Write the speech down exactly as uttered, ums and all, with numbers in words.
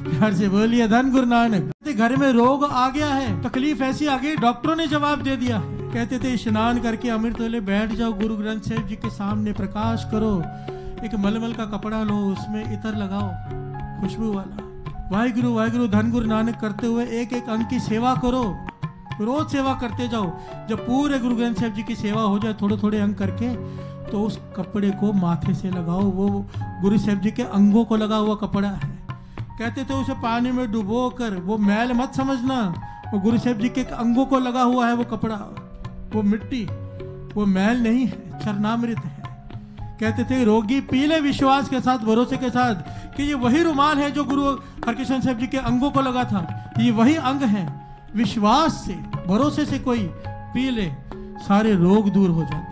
प्यार से बोलिए धन गुरु नानक। घर में रोग आ गया है, तकलीफ ऐसी आ गई, डॉक्टरों ने जवाब दे दिया। कहते थे स्नान करके अमृत वेले बैठ जाओ, गुरु ग्रंथ साहिब जी के सामने प्रकाश करो, एक मलमल का कपड़ा लो, उसमें इतर लगाओ खुशबू वाला, वाहिगुरु वाहिगुरु धन गुरु नानक करते हुए एक एक अंग की सेवा करो, रोज सेवा करते जाओ। जब पूरे गुरु ग्रंथ साहिब जी की सेवा हो जाए थोड़े थोड़े अंग करके, तो उस कपड़े को माथे से लगाओ, वो गुरु साहिब जी के अंगों को लगा हुआ कपड़ा है। कहते थे उसे पानी में डुबो कर, वो मैल मत समझना, वो गुरु साहिब जी के अंगों को लगा हुआ है वो कपड़ा, वो मिट्टी, वो मैल नहीं है, चरणामृत है। कहते थे रोगी पी ले विश्वास के साथ, भरोसे के साथ कि ये वही रुमाल है जो गुरु हरकृष्ण साहिब जी के अंगों को लगा था, ये वही अंग है। विश्वास से भरोसे से कोई पी ले, सारे रोग दूर हो जाते।